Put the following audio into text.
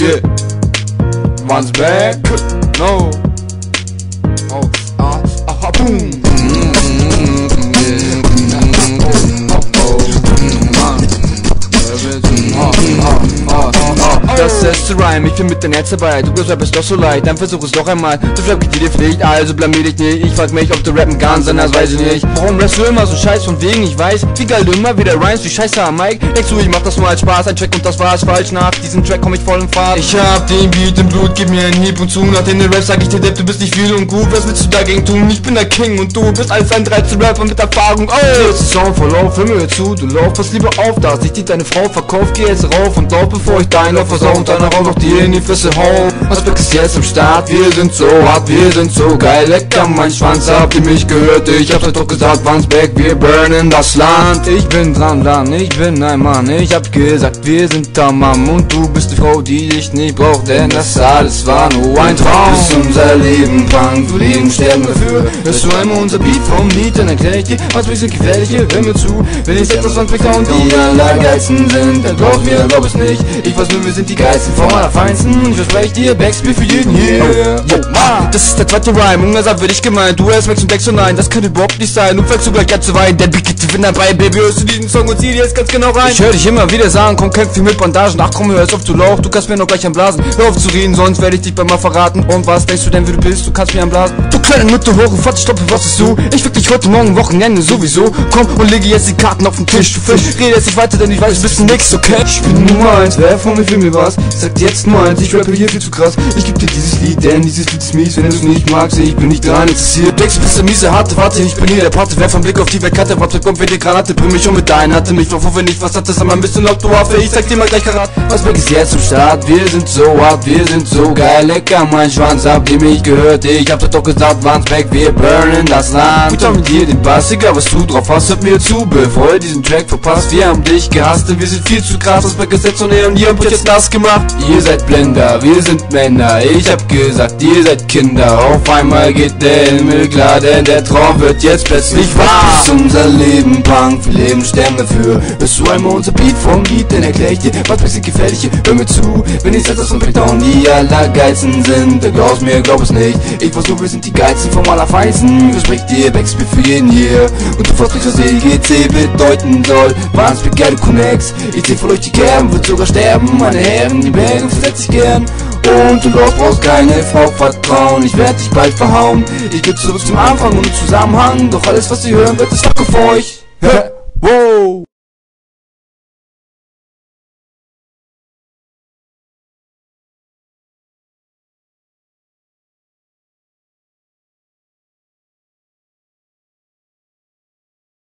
Yeah. One's back. No. Boom. Das ist zu rhyme, ich bin mit deinem Herz dabei. Du rappest doch so leid, dann versuch es doch einmal. Du rap geht dir Pflicht, also blamier dich nicht. Ich frag mich, ob du rappen kannst, anders weiß ich nicht. Warum rappst du immer so scheiß von wegen? Ich weiß, wie geil du immer wieder rhymes, wie scheiße am Mike. Denkst du, ich mach das nur als Spaß, ein Track und das war's falsch. Nach diesem Track komm ich voll in Fahrt. Ich hab den Beat im Blut, gib mir einen Hieb und zu. Nach den Raps sag ich dir, du bist nicht viel und gut. Was willst du dagegen tun? Ich bin der King und du bist als ein 13 Rapper mit Erfahrung. Oh, jetzt ist Song voll auf, hör mir zu. Du lauf, pass lieber auf, da sich die deine Frau verkauft. Geh jetzt rauf und lauf, bevor ich deiner versau und deiner Raum noch dir in die Fresse hau. Aspekt ist jetzt im Start, wir sind so hart, wir sind so geil. Lecker mein Schwanz, habt ihr mich gehört? Ich hab's euch doch gesagt, One's back, wir burnen das Land. Ich bin dran, ich bin ein Mann. Ich hab gesagt, wir sind Tamam und du bist die Frau, die dich nicht braucht, denn das alles war nur ein Traum. Ist unser Leben Punk, wir leben, sterben dafür. Hörst du einmal unser Beat vom Lied, dann erklär ich dir, was wir sind gefährlich, hör mir zu. Wenn ich sag, dass One's back und die allergeilsten sind, dann glaub mir, glaub es nicht. Ich weiß nur, wir sind die geilsten vom allerfeinsten. Ich verspreche dir, Backspiel für jeden hier. Das ist der zweite Rhyme, Ungersam wird ich gemeint. Du erst Max und Dex und nein, das kann überhaupt nicht sein. Du fällst sogar ganz zu weinen, denn Big Kid bin dabei, Baby, hörst du diesen Song und zieh dir jetzt ganz genau rein. Ich hör dich immer wieder sagen, komm, kämpf viel mit Bandagen. Ach komm, hör auf, du Lauch, du kannst mir noch gleich anblasen. Hör auf zu reden, sonst werde ich dich beim Mal verraten. Und was denkst du denn, wie du bist? Du kannst mir anblasen. Du kleine Nutte hoch und stoppe, was ist du? Ich fick dich heute Morgen, Wochenende sowieso. Komm und lege jetzt die Karten auf den Tisch, du Fisch. Rede jetzt nicht weiter, denn ich weiß, du bist nix, okay? Ich bin Nummer 1, wer von mir will mir was? Sagt jetzt nur eins, ich rappe hier viel zu krass. Ich geb dir dieses Lied, denn dieses Lied ist mies. Wenn du es nicht magst, ich bin nicht dran interessiert. Denkst du bist der miese Harte, warte, ich bin hier der Pate. Wer vom Blick auf die Weltkarte, warte, kommt wie die Granate. Bring mich um mit deinen, hatte mich noch, wenn ich was hattest, aber ein bisschen laut, du Waffe. Ich zeig dir mal gleich Karat. Was weg ist jetzt im Start? Wir sind so hart, wir sind so geil. Lecker mein Schwanz, habt ihr mich gehört? Ich hab doch gesagt, One's back, wir burnen das Land. Ich mit dir den Bass, egal was du drauf hast, hört mir zu, bevor ihr diesen Track verpasst. Wir haben dich gehasst, denn wir sind viel zu krass. Das Back ist jetzt und ihr habt euch jetzt nass gemacht. Ihr seid Blender, wir sind Männer. Ich hab gesagt, ihr seid Kinder. Auf einmal geht der Himmel klar, denn der Traum wird jetzt plötzlich wahr. Das ist unser Leben Punk, wir leben, sterben dafür. Hörst du einmal unser Beat vom Lied, dann erklär ich dir, was bisschen gefährlich hier. Hör mir zu, wenn ich sag, dass One's back die allergeilsten sind, dann glaub's mir, glaub es nicht. Ich weiß nur, wir sind die geilsten vom allerfeinsten. Ich versprech dir, Backspiel für jeden hier. Und du fragst mich, was EGC bedeuten soll. One's back, geile Connects. Ich seh von euch die Kerben, wird sogar sterben. Meine Herren, die Berge versetz ich gern. Und du brauchst keine Frau vertrauen, ich werd dich bald verhauen. Ich geh zurück zum Anfang und Zusammenhang, doch alles was ihr hören wird ist Fuck auf euch. Wow.